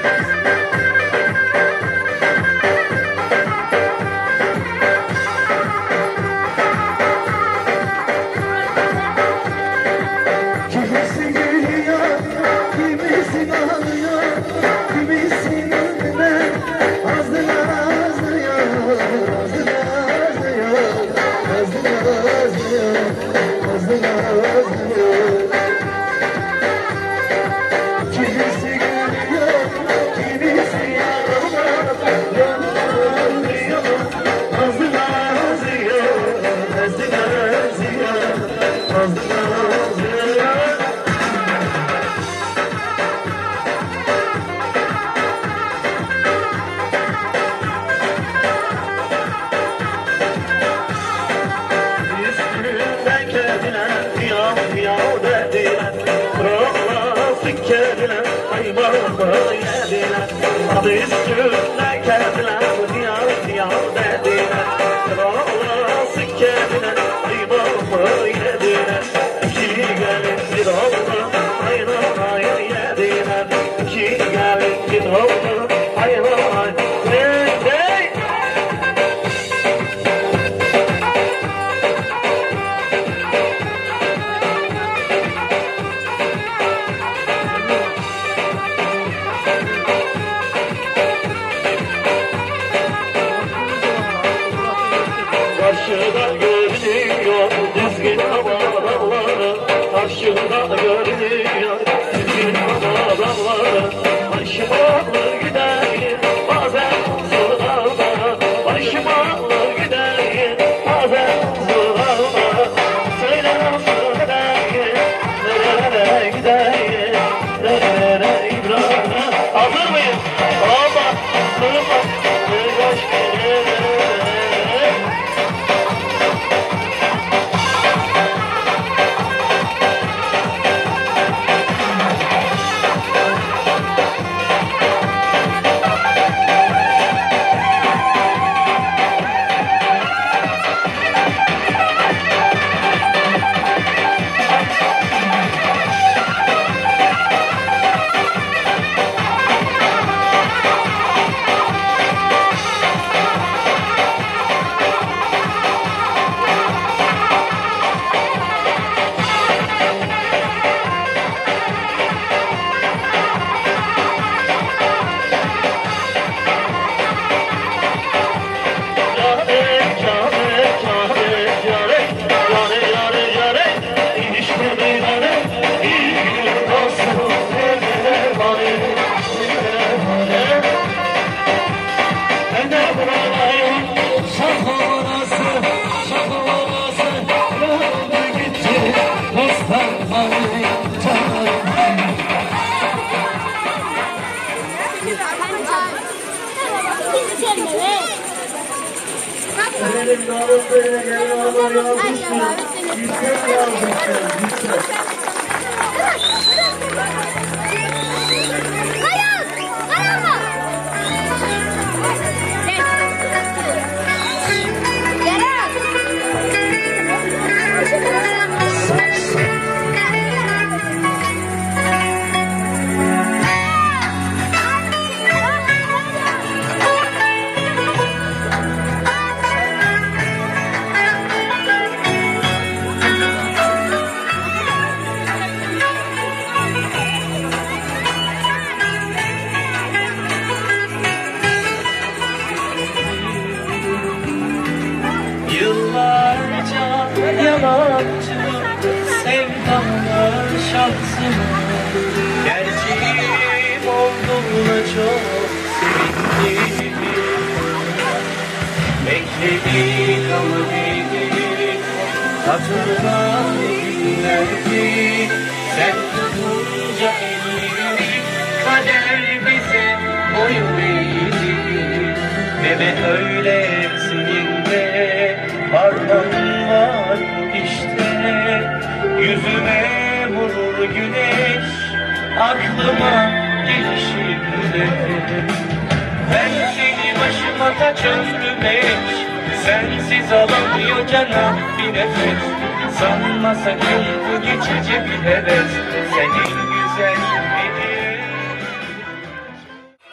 Adı üstüne kendiler diyar diyar dediler. Kralası kendine aybamı yediler. İki gelin bir oldu ayna ayna yediler. İki gelin bir oldu ayna ayna. Karşıda görünüyor dizgin havaları. Karşıda görünüyor dizgin havaları. Başım ağrı gider bazen huzurlarda. Başım ağrı gider bazen huzurlarda. Söyle nasıl gider, nerelere gider, nerelere İbrahim. Hazır mıyız? Hoppa, hoppa, hoş geldin. Efendim davetlerine gelen olanlar yazmışsın. Yüksek yazmışsın. Yüksek. Yıllarca yalancı sevdamda şansıma gerçeğim olduğuna çok sevindim. Bekledik ama değildik, hatırla günlerdi. Sen tutunca ellerimi kader bize boyun eğdi. Deme öyle senin de parmağın var işte. Yüzüme vurur güneş, aklıma gelişir bile. Ben seni başıma taç ömrüm eş, sensiz alamıyor canım bir nefes. Sanma sakın bu geçici bir heves, senin güzelliğin.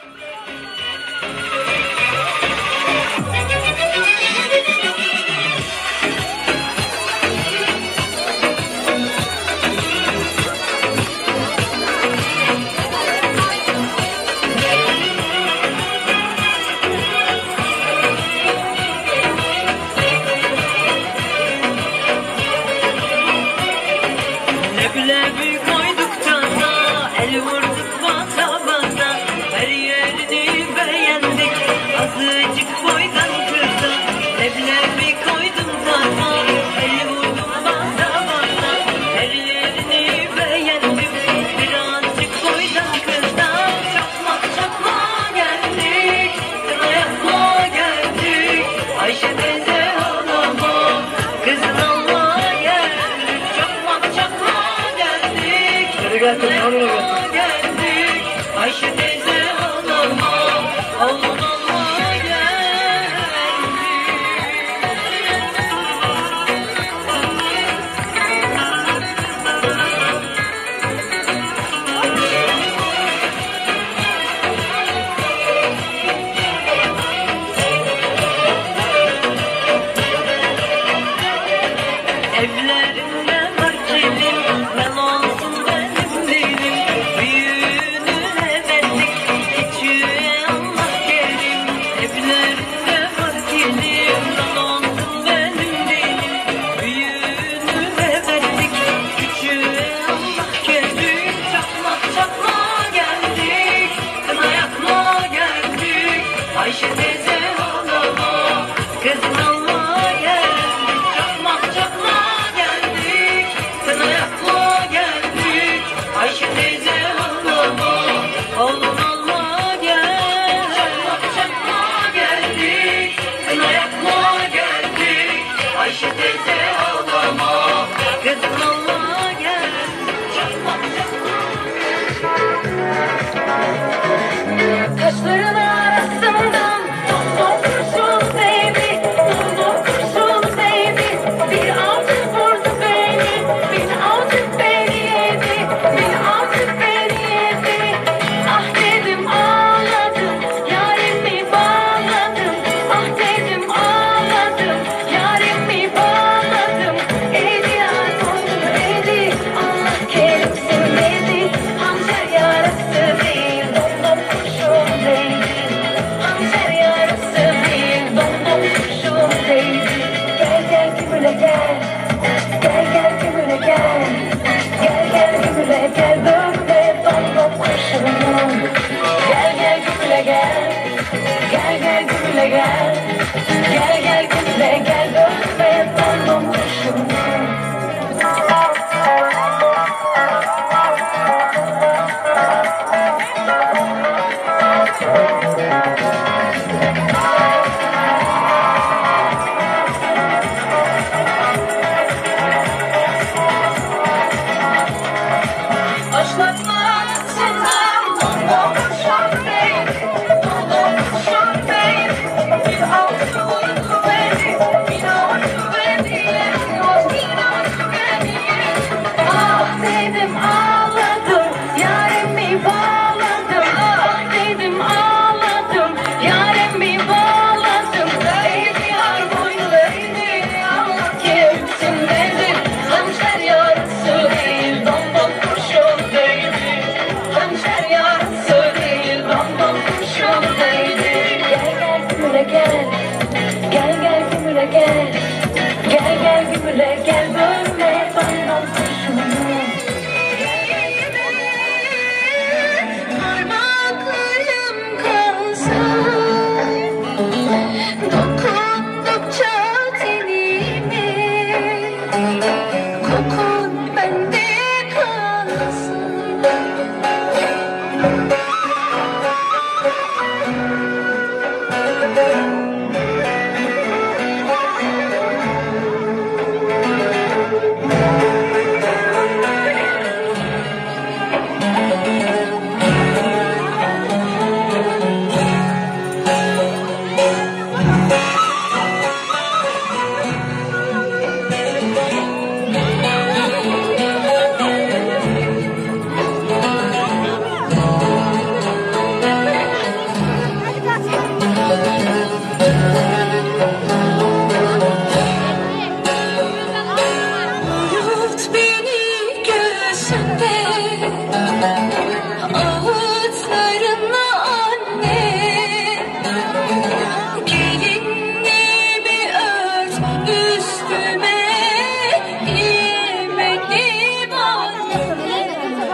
Kaşlarını arasından Domdom kurşun baby, domdom kurşun baby. Bir avcı vurdu beni, bir avcı beni yedi, bir avcı beni yedi. Ah dedim ağladım, yarimi bağladım. Ah dedim ağladım, yarimi bağladım. Eğdi yar boynunu eğdi, Allah kerimsin dedi. Hançer yarası değil, domdom kurşun değdi. Hançer yarası değil, domdom kurşun değdi. Gel gel gümüle gel, gel gel gümüle gel. Gel gel gümüle gel, dönme domdom kurşunum. Gel gel gümüle gel, gel gel gümüle gel. Gel gel gümüle gel, dönme domdom kurşunum. Aşklarla arasından domdom kurşun baby, domdom kurşun baby. Bir avcı vurdu beni, bir avcı beni yedi, bir avcı beni yedi. Ah dedim ağladım, yarimi bağladım. Ah dedim ağladım, yarimi bağladım. Eğdi yar boynu eğdi, Allah kerimsin dedi. Hançer yarası değil, domdom kurşun değdi. Hançer yarası değil, domdom kurşun değdi. Gel gel gümüle gel, gel gel gümüle gel. Gel gel gümüle gel, dönme domdom kurşunum. Parmaklarım kalsa, dokundukça tenime, kokun bende kalsın. Yut beni göğsünde, ağıtlarınla anne. Gelinliğimi ört üstüme, yemeğim anne.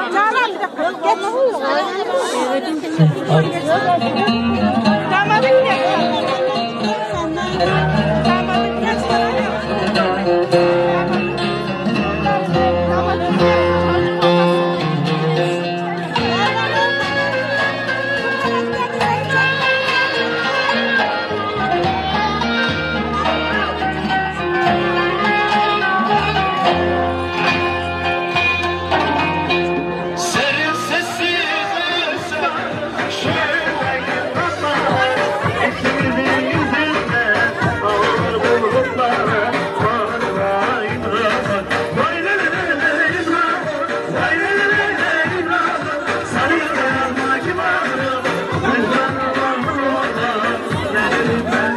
Serin sessiz ısrar, şöyle yapma. Ekimizin yüzünde ağır bulutlar var. Vay İmran, vay lelelele İmran, vay lelelele İmran. Sarıya dayanmak var, İmran var orada. Lelelele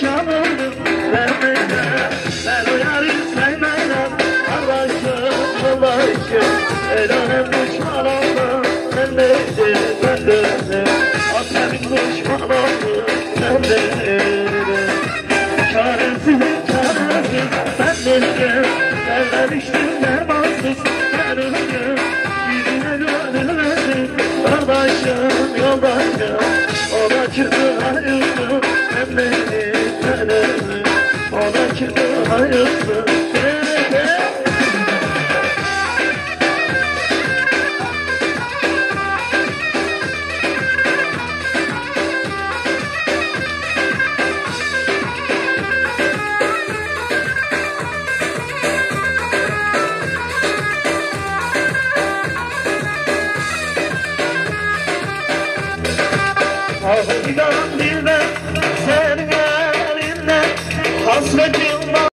yanıldım ben o yarı sevmeden Kardeşim el alem düşman oldu ben de Atemin düşman oldu ben de Çaresiz ben de Derler içtim dermansız ben öldüm Yüzüne gönülmedim Kardeşim yoldaşım O da çıktı hayırlı ben de O da çıktı hayırlı Giderim bilmem senin elinden hasretim var.